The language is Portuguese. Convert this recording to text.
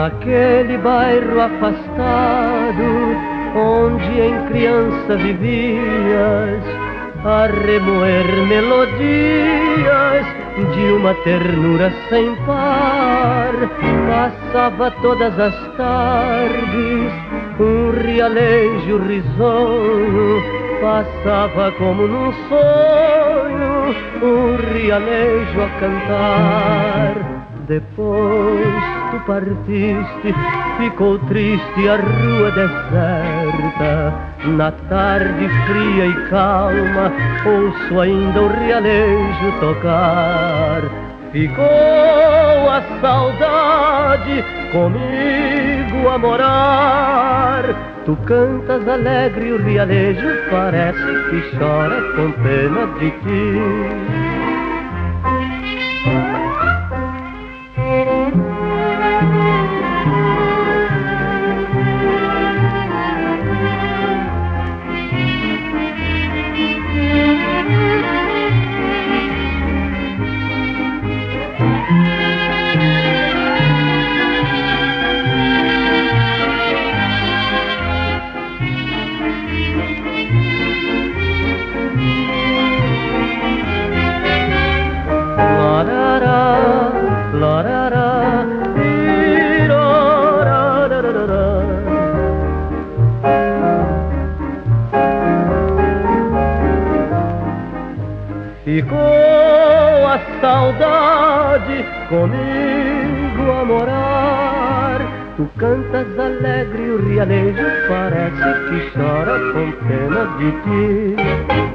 Naquele bairro afastado, onde em criança vivias, a remoer melodias de uma ternura sem par, passava todas as tardes um realejo risonho, passava como num sonho um realejo a cantar. Depois tu partiste, ficou triste a rua deserta. Na tarde fria e calma, ouço ainda o realejo tocar. Ficou a saudade comigo a morar. Tu cantas alegre, o realejo parece que chora com pena de ti. Ficou a saudade comigo a morar. Tu cantas alegre, o realejo parece que chora com pena de ti.